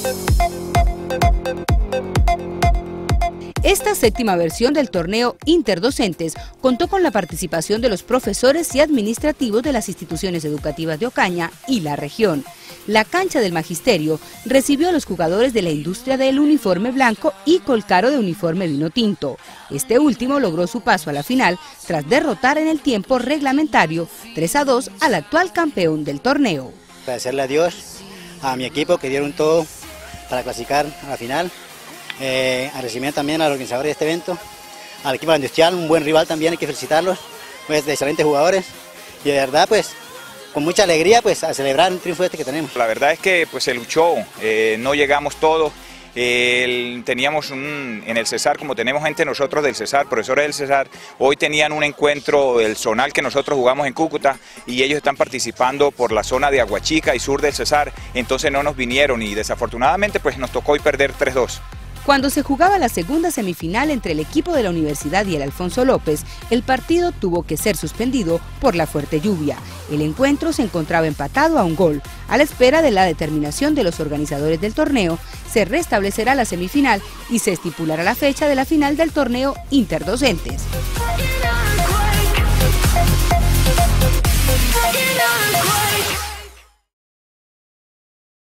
Esta séptima versión del torneo Interdocentes contó con la participación de los profesores y administrativos de las instituciones educativas de Ocaña y la región. La cancha del Magisterio recibió a los jugadores de la industria del uniforme blanco y Colcaro de uniforme vino tinto. Este último logró su paso a la final tras derrotar en el tiempo reglamentario 3-2 al actual campeón del torneo. Agradecerle a Dios, a mi equipo que dieron todo para clasificar a la final. Agradecimiento también a los organizadores de este evento, al equipo industrial, un buen rival también, hay que felicitarlos, pues de excelentes jugadores y de verdad pues con mucha alegría pues a celebrar un triunfo este que tenemos. La verdad es que pues se luchó, no llegamos todos, teníamos en el Cesar, como tenemos gente nosotros del Cesar, profesores del Cesar, hoy tenían un encuentro del zonal que nosotros jugamos en Cúcuta y ellos están participando por la zona de Aguachica y sur del Cesar, entonces no nos vinieron y desafortunadamente pues nos tocó hoy perder 3-2. Cuando se jugaba la segunda semifinal entre el equipo de la Universidad y el Alfonso López, el partido tuvo que ser suspendido por la fuerte lluvia. El encuentro se encontraba empatado a un gol. A la espera de la determinación de los organizadores del torneo, se restablecerá la semifinal y se estipulará la fecha de la final del torneo Interdocentes.